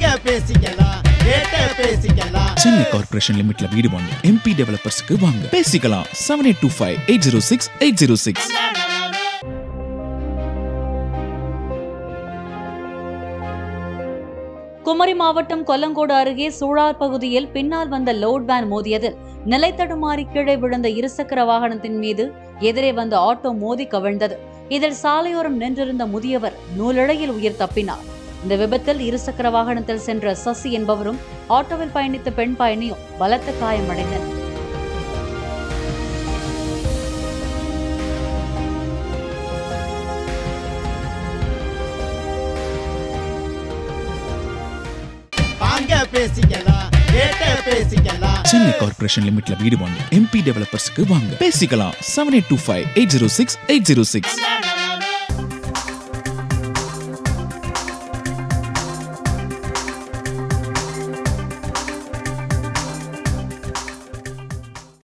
Chennai corporation லிமிட்ல வீடு வாங்க MP டெவலப்பர்ஸ்க்கு வாங்க பேசிக்கலாம் 7825806806. குமரி மாவட்டம் கொல்லங்கோடு அருகே சூழார் பகுதியில் பின்னால் வந்த லோட் வேன் மோதியதில் நிலை தடுமாறி கீழே விழுந்த இருசக்கர வாகனத்தின் மீது எதிரே வந்த ஆட்டோ மோதி கவிழ்ந்தது. இதில் சாலையோரம் நின்றிருந்த முதியவர் நூலிழையில் உயிர் தப்பினார். இந்த விபத்தில் இருசக்கர வாகனத்தில் சென்ற சசி என்பவரும் ஆட்டோவில் பயணித்த பெண் பயணியும் பலத்த காயமடைந்தனர். சென்னை கார்ப்பரேஷன் லிமிட்ல வீடு வாங்க எம்பி டெவலப்பர்ஸ்க்கு வாங்க பேசிக்கலாம் 7825806806.